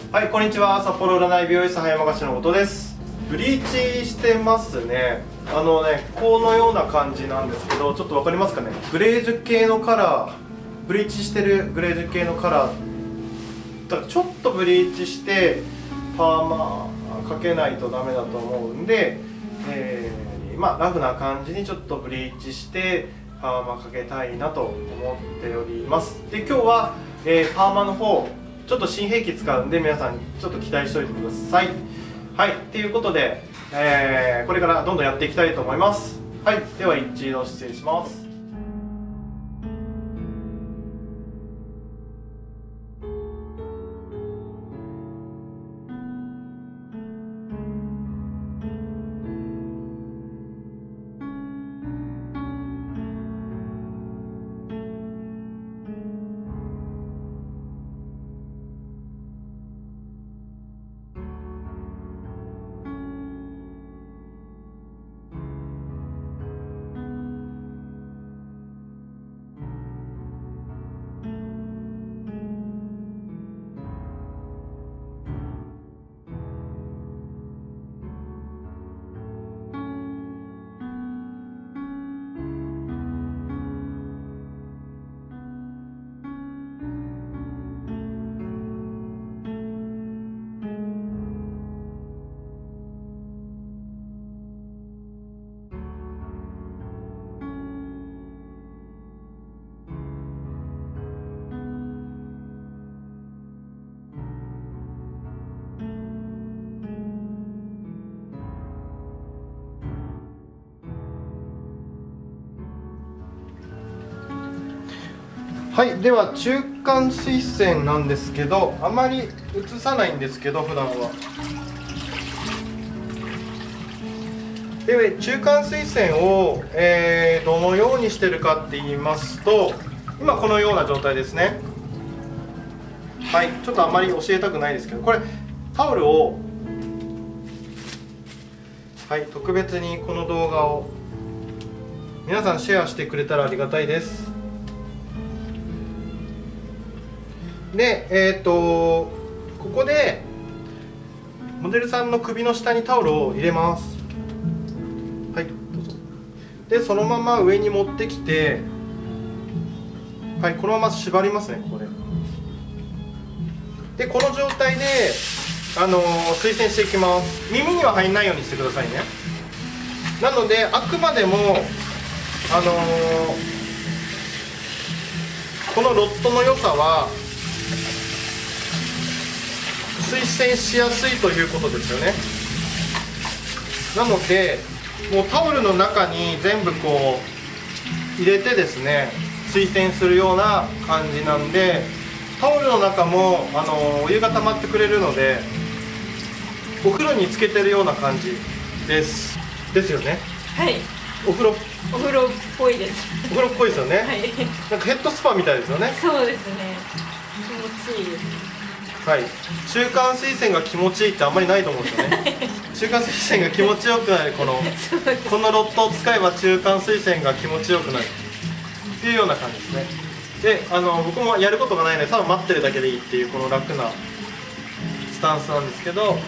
はい、こんにちは。札幌占い美容室葉山菓子の音です。ブリーチしてますね。このような感じなんですけど、ちょっと分かりますかね。グレージュ系のカラー、ブリーチしてるグレージュ系のカラーだから、ちょっとブリーチしてパーマかけないとダメだと思うんで、ラフな感じにちょっとブリーチしてパーマかけたいなと思っております。で、今日は、パーマの方ちょっと新兵器使うんで、皆さんちょっと期待しておいてください。はい、ということで、これからどんどんやっていきたいと思います。はい、では一度失礼します。はい、では中間水栓なんですけど、あまり映さないんですけど普段は。で、中間水栓を、どのようにしてるかって言いますと、今このような状態ですね。はい、ちょっとあまり教えたくないですけど、これタオルを、はい、特別にこの動画を皆さんシェアしてくれたらありがたいです。で、ここでモデルさんの首の下にタオルを入れます。はい、どうぞ。で、そのまま上に持ってきて、はい、このまま縛りますね、ここで。で、この状態で、水栓していきます。耳には入んないようにしてくださいね。なので、あくまでも、このロットの良さは水栓しやすいということですよね。なのでもうタオルの中に全部こう入れてですね、水栓するような感じなんで、タオルの中もお湯が溜まってくれるので、お風呂につけてるような感じですよね。はい、お風呂っぽいです。お風呂っぽいですよね。はい、なんかヘッドスパみたいですよね。そうですね、気持ちいいです。はい、中間水栓が気持ちいいってあんまりないと思うんですよね。中間水栓が気持ちよくなる、このロットを使えば中間水栓が気持ちよくなるっていうような感じですね。で、僕もやることがないので、ただ待ってるだけでいいっていうこの楽なスタンスなんですけど、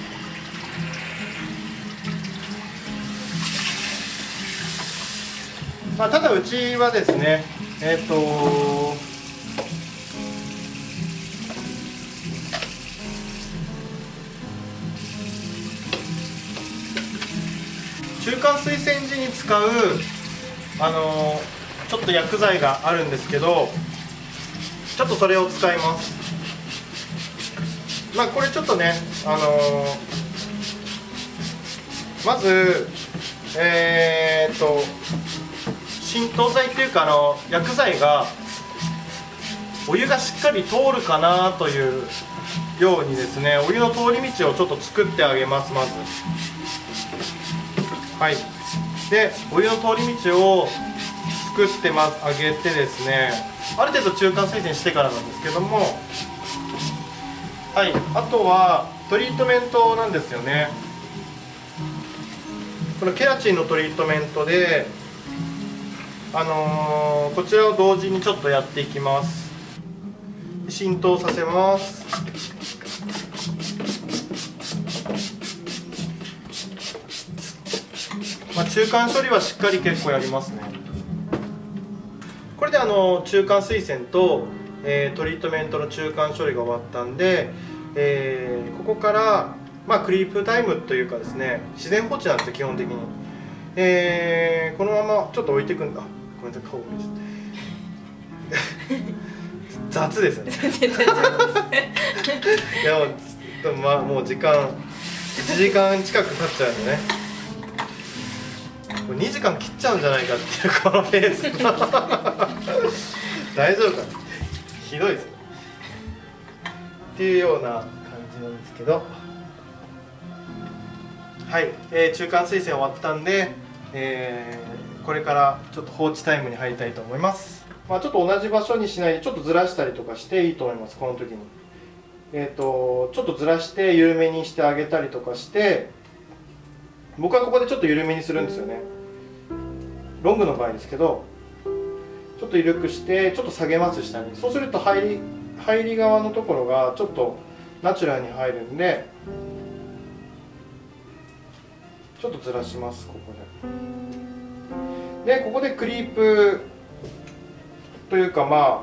ただうちはですね、中間水栓時に使うちょっと薬剤があるんですけど、ちょっとそれを使います。これちょっとね、まず浸透剤っていうか薬剤がお湯がしっかり通るかなというようにですね、お湯の通り道をちょっと作ってあげます。まず、はい、でお湯の通り道を作ってあげてですね、ある程度中間水栓してからなんですけども、はい、あとはトリートメントなんですよね。このケラチンのトリートメントで、こちらを同時にちょっとやっていきます。浸透させます。 中間処理はしっかり結構やりますね。これで中間水栓と、トリートメントの中間処理が終わったんで、ここから、クリープタイムというかですね、自然放置なんですよ基本的に。このままちょっと置いていくんだ。ごめんなさい、顔見て雑ですよねいやもう時間1時間近く経っちゃうんでね、これ2時間切っちゃうんじゃないかっていうこのペース大丈夫かな、ひどいですねっていうような感じなんですけど、はい、中間水栓終わったんで、これからちょっと放置タイムに入りたいと思います。ちょっと同じ場所にしないでちょっとずらしたりとかしていいと思います。この時にちょっとずらして緩めにしてあげたりとかして、僕はここでちょっと緩めにするんですよね、ロングの場合ですけど。ちょっと緩くしてちょっと下げます下に。そうすると入り側のところがちょっとナチュラルに入るんで、ちょっとずらします。ここでここでクリープというか、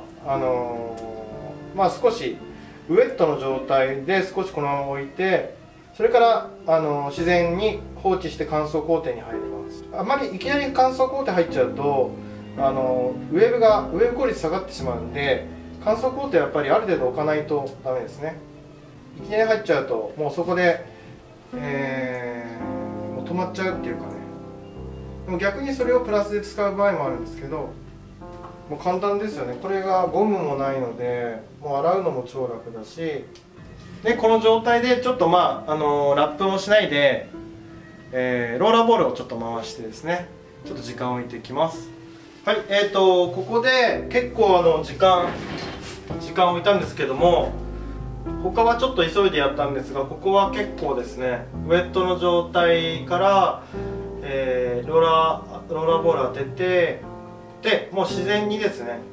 少しウェットの状態で少しこのまま置いて、それから自然に放置して乾燥工程に入ります。あまりいきなり乾燥工程入っちゃうとウェブ効率下がってしまうんで、乾燥工程はやっぱりある程度置かないとダメですね。いきなり入っちゃうともうそこで、もう止まっちゃうっていうかね。でも逆にそれをプラスで使う場合もあるんですけど、もう簡単ですよね。これがゴムもないのでもう洗うのも超楽だし、でこの状態でちょっとラップもしないで、ローラーボールをちょっと回してですね、ちょっと時間を置いていきます。はい、ここで結構時間を置いたんですけども、他はちょっと急いでやったんですが、ここは結構ですねウェットの状態から、ローラーボール当てて、でもう自然にですね、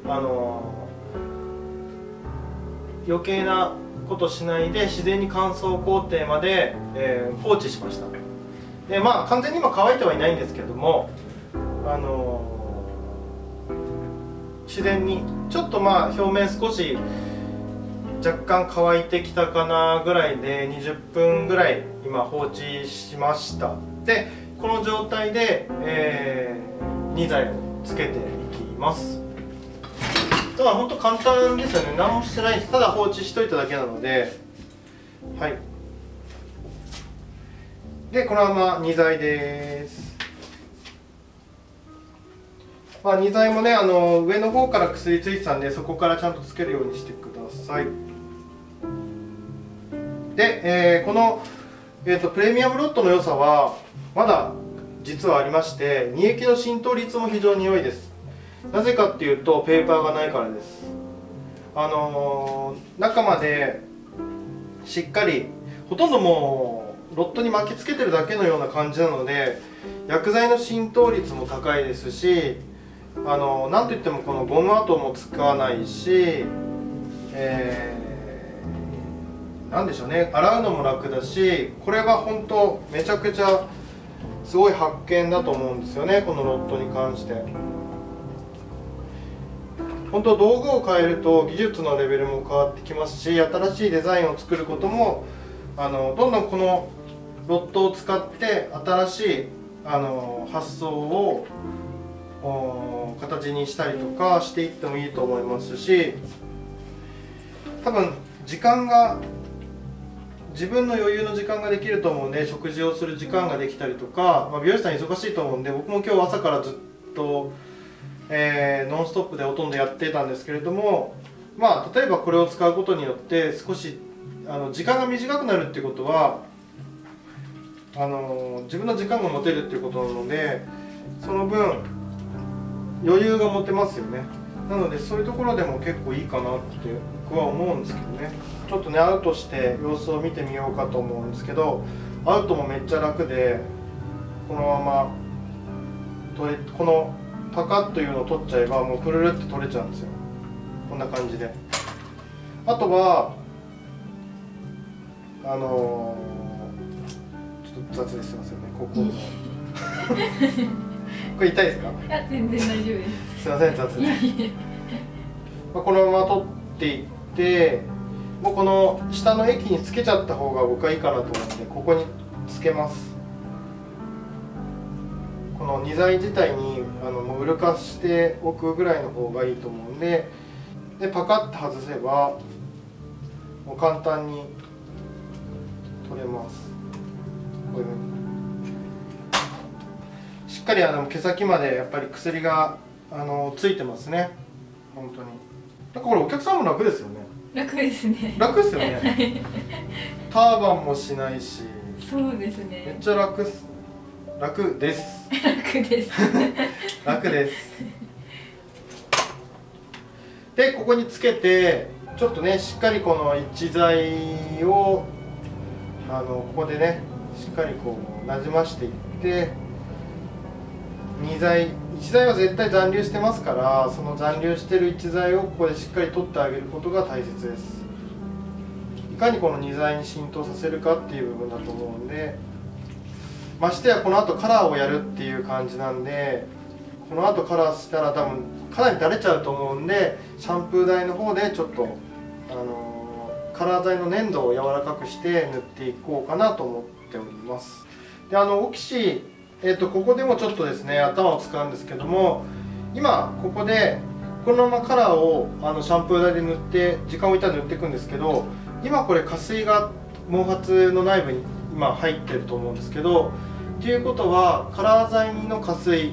余計なことしないで自然に乾燥工程まで、放置しました。で完全に今乾いてはいないんですけども、自然にちょっと表面少し若干乾いてきたかなぐらいで20分ぐらい今放置しました。でこの状態で、2剤をつけていきます。だから本当簡単ですよね。何もしてないです。ただ放置しといただけなので、はい。でこのまま2剤です。2剤もね上の方から薬ついてたんで、そこからちゃんとつけるようにしてください。で、この、プレミアムロットの良さはまだ実はありまして、乳液の浸透率も非常に良いです。なぜかっていうとペーパーがないからです。中までしっかり、ほとんどもうロットに巻きつけてるだけのような感じなので、薬剤の浸透率も高いですし、なんといってもこのゴム跡もつかないし、なんでしょうね、洗うのも楽だし、これは本当めちゃくちゃすごい発見だと思うんですよね、このロットに関して。本当道具を変えると技術のレベルも変わってきますし、新しいデザインを作ることもどんどんこのロットを使って新しい発想を形にしたりとかしていってもいいと思いますし、多分時間が自分の余裕の時間ができると思うんで、食事をする時間ができたりとか、美容師さん忙しいと思うんで、僕も今日朝からずっと、ノンストップでほとんどやってたんですけれども、例えばこれを使うことによって少し時間が短くなるっていうことは自分の時間が持てるっていうことなので、その分余裕が持てますよね。なのでそういうところでも結構いいかなって僕は思うんですけどね。ちょっとねアウトして様子を見てみようかと思うんですけど、アウトもめっちゃ楽で、このままこのパカッというのを取っちゃえばもうプルルって取れちゃうんですよ、こんな感じで。あとはちょっと雑ですいませんね、こここれ痛いですか？ いや全然大丈夫です。 すいません雑に。このまま取っていって、もうこの下の液につけちゃった方が僕はいいかなと思ってここにつけます。この2剤自体にもううるかしておくぐらいの方がいいと思うんで、パカッと外せばもう簡単に取れます。こういうふうにしっかり毛先までやっぱり薬がついてますね。本当にだからこれお客さんも楽ですよね。 楽ですね。 楽ですよね。ターバンもしないし。 そうですね。 めっちゃ楽です。楽です。 楽です。 楽です。でここにつけてちょっとねしっかりこの一剤をここでねしっかりこうなじましていって、1剤は絶対残留してますから、その残留してる1剤をここでしっかり取ってあげることが大切です。いかにこの2剤に浸透させるかっていう部分だと思うんで、ましてやこの後カラーをやるっていう感じなんで、この後カラーしたら多分かなり垂れちゃうと思うんで、シャンプー台の方でちょっとカラー剤の粘土を柔らかくして塗っていこうかなと思っております。でオキシ、ここでもちょっとですね頭を使うんですけども、今ここでこのままカラーをシャンプー台で塗って時間を置いたら塗っていくんですけど、今これ加水が毛髪の内部に今入ってると思うんですけど、っていうことはカラー剤の加水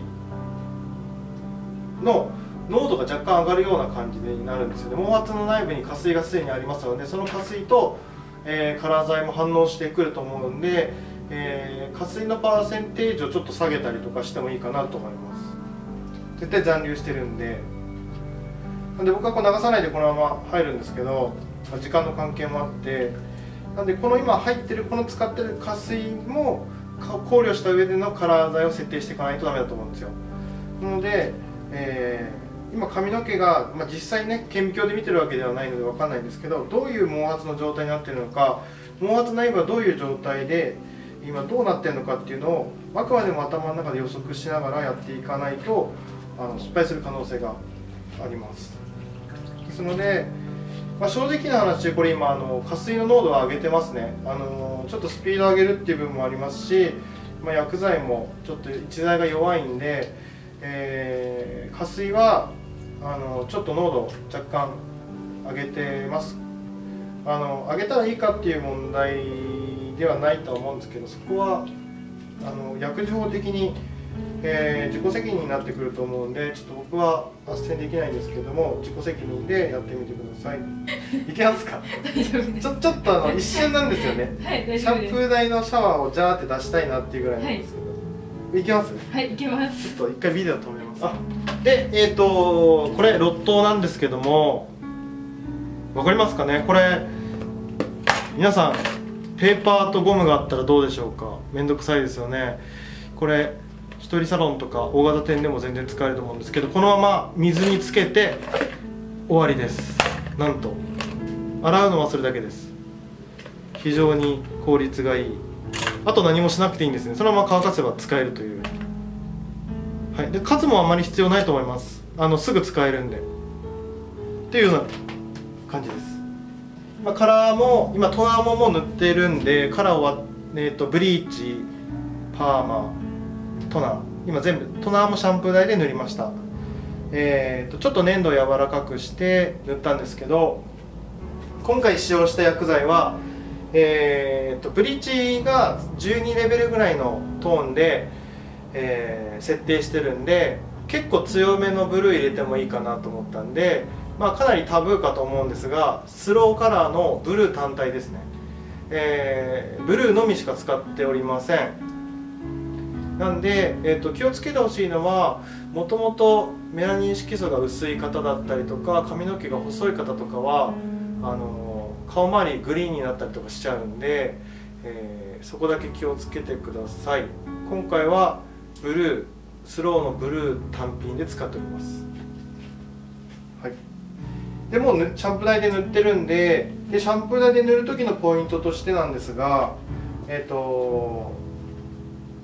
の濃度が若干上がるような感じになるんですよね。毛髪の内部に加水がすでにありますので、その加水と、カラー剤も反応してくると思うんで、加水のパーセンテージをちょっと下げたりとかしてもいいかなと思います。絶対残留してるんで。なんで僕はこう流さないでこのまま入るんですけど、時間の関係もあって、なんでこの今入ってるこの使ってる加水も考慮した上でのカラー剤を設定していかないとダメだと思うんですよ。なので、今髪の毛が、実際ね顕微鏡で見てるわけではないので分かんないんですけど、どういう毛髪の状態になってるのか、毛髪内部はどういう状態で今どうなってるのかっていうのをあくまでも頭の中で予測しながらやっていかないと失敗する可能性があります。ですので、正直な話これ今加水の濃度は上げてますね。ちょっとスピード上げるっていう部分もありますし、薬剤もちょっと一剤が弱いんで、加水はちょっと濃度若干上げてます。上げたらいいかっていう問題ではないとは思うんですけど、そこは薬事法的に、自己責任になってくると思うんで、ちょっと僕は斡旋できないんですけども、自己責任でやってみてください。いけますか？ 大丈夫です。 ちょっと一瞬なんですよね。 はい、大シ丈夫です。 ャンプー台のシャワーをジャーって出したいなっていうぐらいなんですけど、いけます？ はい、いけます。 ちょっと一回ビデオ止めます。でこれロットなんですけども、わかりますかね？これ皆さんペーパーとゴムがあったらどうでしょうか？めんどくさいですよね。これ一人サロンとか大型店でも全然使えると思うんですけど、このまま水につけて終わりです。なんと洗うのはそれだけです。非常に効率がいい。あと何もしなくていいんですね。そのまま乾かせば使えるという。はい、で数もあまり必要ないと思います。すぐ使えるんでっていうような感じです。カラーも今トナーももう塗ってるんで、カラーは、ブリーチ、パーマ、トナー、今全部トナーもシャンプー台で塗りました。ちょっと粘土を柔らかくして塗ったんですけど、今回使用した薬剤は、ブリーチが12レベルぐらいのトーンで、設定してるんで、結構強めのブルー入れてもいいかなと思ったんで、かなりタブーかと思うんですが、スローカラーのブルー単体ですね。ブルーのみしか使っておりません。なんで、気をつけてほしいのは、もともとメラニン色素が薄い方だったりとか、髪の毛が細い方とかは顔周りグリーンになったりとかしちゃうんで、そこだけ気をつけてください。今回はブルー、スローのブルー単品で使っております。はい、でもうシャンプー台で塗ってるんで、シャンプー台で塗る時のポイントとしてなんですが、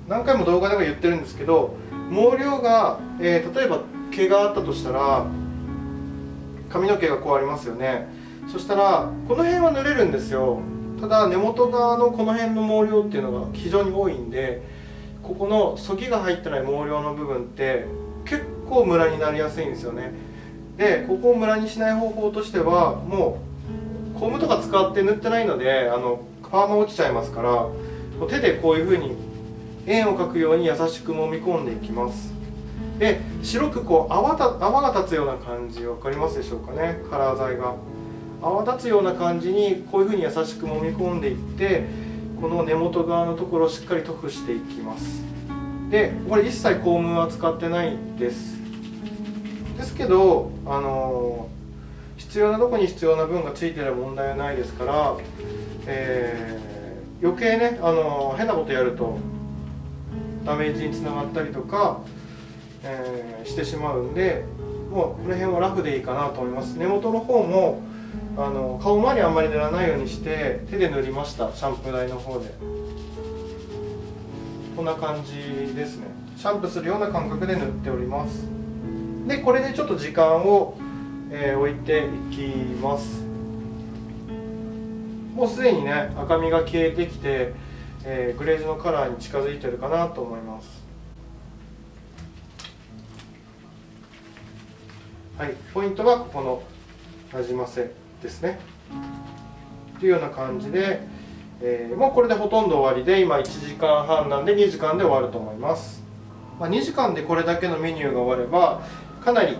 何回も動画では言ってるんですけど、毛量が、例えば毛があったとしたら、髪の毛がこうありますよね。そしたらこの辺は濡れるんですよ。ただ根元側のこの辺の毛量っていうのが非常に多いんで、ここのそぎが入ってない毛量の部分って結構ムラになりやすいんですよね。でここをムラにしない方法としては、もうコームとか使って塗ってないのでパーマ落ちちゃいますから、手でこういう風に円を描くように優しく揉み込んでいきます。で白くこう泡が立つような感じ、分かりますでしょうかね。カラー剤が泡立つような感じにこういう風に優しく揉み込んでいって、この根元側のところをしっかり塗布していきます。でこれ一切コームは使ってないですけど、必要なとこに必要な分がついてれば問題はないですから、余計ね変なことやるとダメージにつながったりとか、してしまうんで、もうこの辺はラフでいいかなと思います。根元の方も顔周りあんまり塗らないようにして手で塗りました。シャンプー台の方でこんな感じですね。シャンプーするような感覚で塗っております。でこれでちょっと時間を、置いていきます。もうすでにね赤みが消えてきて、グレージュのカラーに近づいてるかなと思います。はい、ポイントはここのなじませですね。というような感じで、もうこれでほとんど終わりで、今1時間半なんで2時間で終わると思います。2時間でこれだけのメニューが終わればかなり、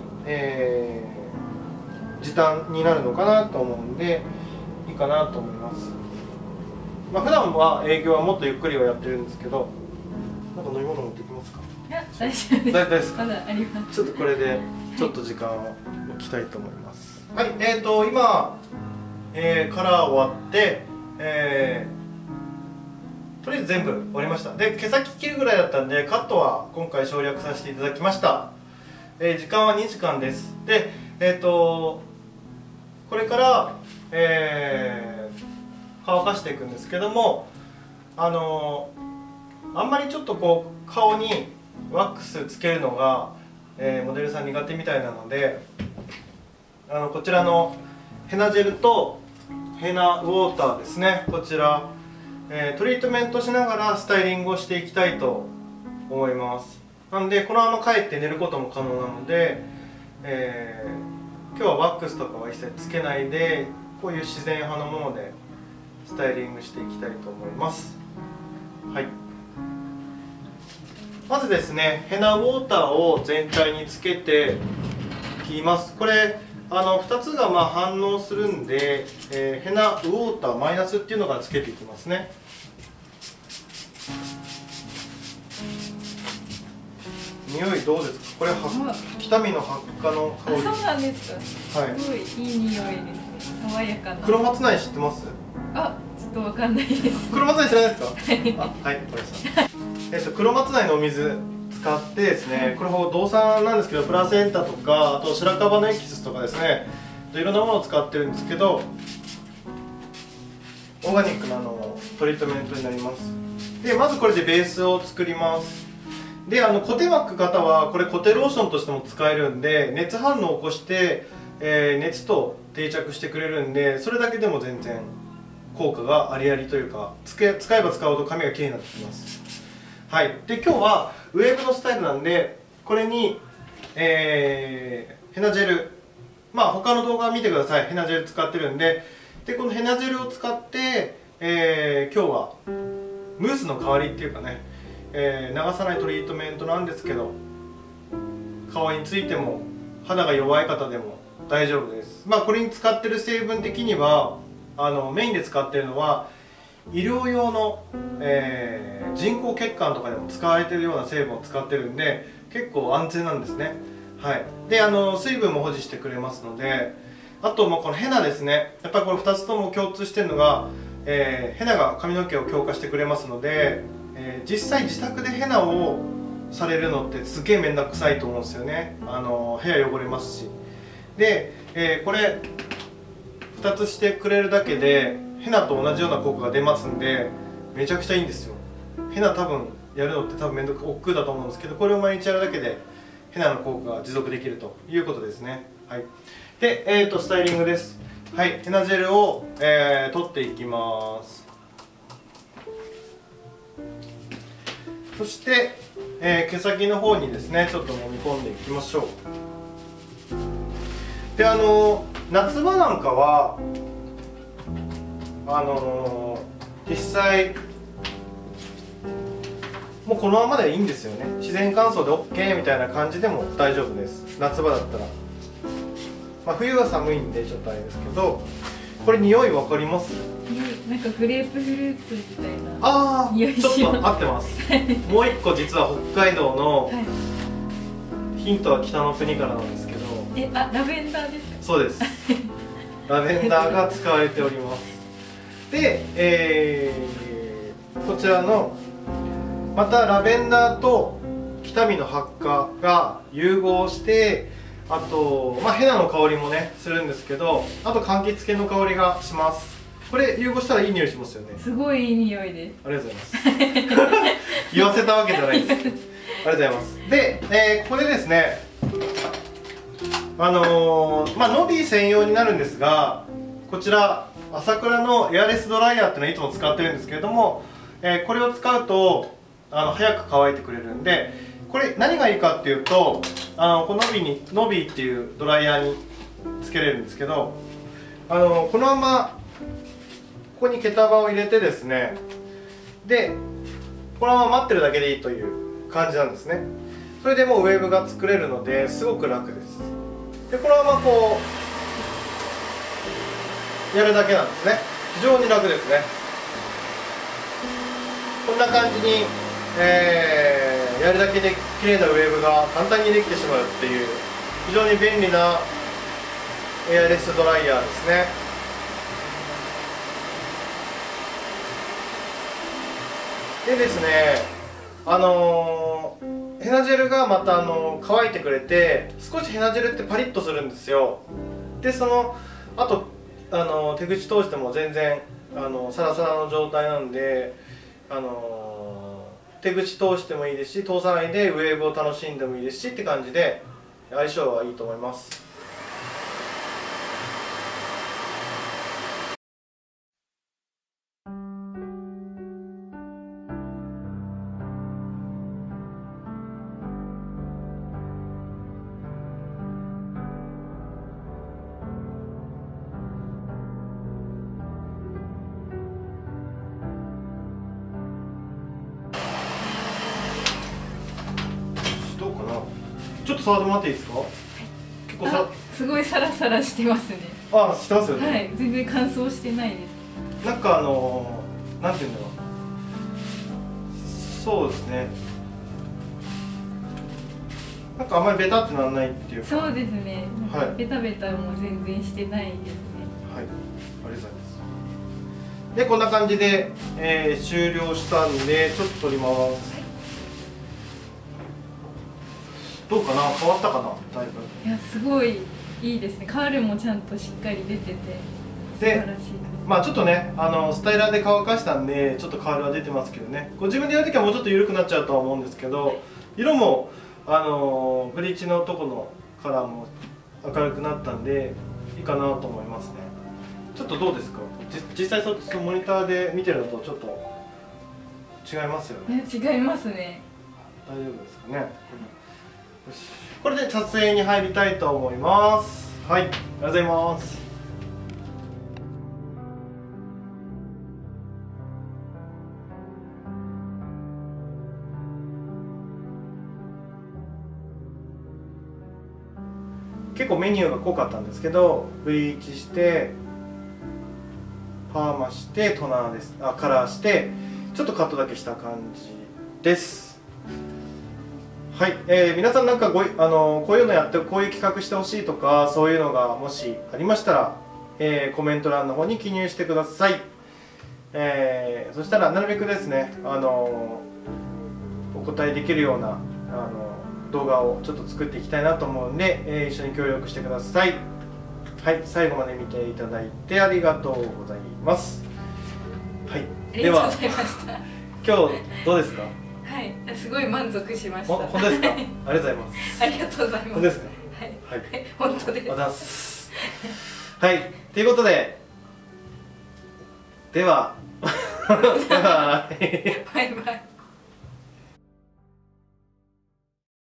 時短になるのかなと思うんでいいかなと思います。普段は営業はもっとゆっくりはやってるんですけど、なんか飲み物持ってきますか？ いや、大丈夫です。 大丈夫ですか？ まだあります。 ちょっとこれでちょっと時間を置きたいと思います。はい、今、カラー終わって、とりあえず全部終わりました。で毛先切るぐらいだったんでカットは今回省略させていただきました。時間は2時間です。でこれから、乾かしていくんですけども、あんまりちょっとこう顔にワックスつけるのが、モデルさん苦手みたいなので、こちらのヘナジェルとヘナウォーターですね、こちら、トリートメントしながらスタイリングをしていきたいと思います。なのでこのまま帰って寝ることも可能なので、今日はワックスとかは一切つけないで、こういう自然派のものでスタイリングしていきたいと思います。はい、まずですね、ヘナウォーターを全体につけていきます。これ2つが反応するんで、ヘナウォーターマイナスっていうのからつけていきますね。匂いどうですか？これは北見のハッカの香り。 そうなんですか。 はい、 すごいいい匂いですね。爽やかな。 黒松内知ってます？ あ、ちょっとわかんないです。 黒松内知らないですか？はい、これです。黒松内のお水使ってですね、これ動産なんですけど、プラセンタとかあと白樺のエキスとかですね、いろんなものを使ってるんですけど、オーガニックなトリートメントになります。でまずこれでベースを作ります。でコテ巻く方はこれコテローションとしても使えるんで、熱反応を起こして、熱と定着してくれるんで、それだけでも全然効果がありありというか、使えば使うほど髪がきれいになってきます。はい、で今日はウェーブのスタイルなんで、これに、ヘナジェル、他の動画見てください。ヘナジェル使ってるんで、このヘナジェルを使って、今日はムースの代わりっていうかね、流さないトリートメントなんですけど、顔についても肌が弱い方でも大丈夫です。これに使ってる成分的にはメインで使ってるのは医療用の、人工血管とかでも使われてるような成分を使ってるんで、結構安全なんですね。はい、で水分も保持してくれますので、あとこのヘナですね、やっぱりこれ2つとも共通してるのが、ヘナが髪の毛を強化してくれますので、実際自宅でヘナをされるのってすげえ面倒くさいと思うんですよね。部屋汚れますし。で、これ2つしてくれるだけでヘナと同じような効果が出ますんで、めちゃくちゃいいんですよ。 ヘナ多分やるのって多分億劫だと思うんですけど、これを毎日やるだけでヘナの効果が持続できるということですね。はい、で、スタイリングです。はい、ヘナジェルを、取っていきます。そして、毛先の方にですねちょっと揉み込んでいきましょう。で夏場なんかは実際もうこのままでいいんですよね。自然乾燥で OK みたいな感じでも大丈夫です。夏場だったら、まあ、冬は寒いんでちょっとあれですけど、これ匂い分かります？ なんかグレープフルーツみたいな匂いします。 ちょっと合ってますもう一個実は北海道の、はい、ヒントは北の国からなんですけど、 ラベンダーですか？ そうですラベンダーが使われております。で、こちらのまたラベンダーと北見の発火が融合して、あと、ヘナの香りもねするんですけど、あと柑橘系の香りがします。これ融合したらいい匂いしますよね。 すごいいい匂いです。 ありがとうございます言わせたわけじゃないですありがとうございます。で、ここでですねノビー専用になるんですが、こちら朝倉のエアレスドライヤーっていうのをいつも使ってるんですけれども、これを使うと早く乾いてくれるんで、これ何がいいかっていうと、このノビーっていうドライヤーにつけれるんですけど、このままここに毛束を入れてですね、でこのまま待ってるだけでいいという感じなんですね。それでもうウェーブが作れるのですごく楽です。でこのままこうやるだけなんですね。非常に楽ですね。こんな感じに、やるだけで綺麗なウェーブが簡単にできてしまうっていう非常に便利なエアレスドライヤーですね。でですね、ヘナジェルがまた乾いてくれて、少しヘナジェルってパリッとするんですよ。であと手口通しても全然サラサラの状態なんで、手口通してもいいですし、通さないでウェーブを楽しんでもいいですしって感じで相性はいいと思います。どうかな。ちょっと触ってもらっていいですか。結構すごいサラサラしてますね。 してますよね。 はい、全然乾燥してないです。 なんかなんていうんだろう。そうですね。なんかあんまりベタってならないっていうか。 そうですね。 はい。 ベタベタも全然してないですね。 はい。ありがとうございます。でこんな感じで、終了したんでちょっと取ります。どうかな、変わったかな、だいぶ。 いや、すごいいいですね。カールもちゃんとしっかり出てて素晴らしいです。 ちょっとね、スタイラーで乾かしたんでちょっとカールは出てますけどね、ご自分でやるときはもうちょっと緩くなっちゃうとは思うんですけど、色もブリーチのとこのカラーも明るくなったんでいいかなと思いますね。ちょっとどうですか、実際モニターで見てるのとちょっと違いますよね。 違いますね。 大丈夫ですかね。これで撮影に入りたいと思います。はい、ありがとうございます。結構メニューが濃かったんですけど、ブリーチしてパーマしてトナーです、カラーしてちょっとカットだけした感じです。はい、皆さんなんかこういうのやってこういう企画してほしいとか、そういうのがもしありましたら、コメント欄の方に記入してください。そしたらなるべくですね、お答えできるような動画をちょっと作っていきたいなと思うんで、一緒に協力してください。はい、最後まで見ていただいてありがとうございます。はい、では今日どうですか？ はい、すごい満足しました。 本当ですか？ありがとうございます。 ありがとうございます。 本当ですか？ はい、本当です。 ありがとうございます。はい、ということで、では、バイバイ。 バイバイ。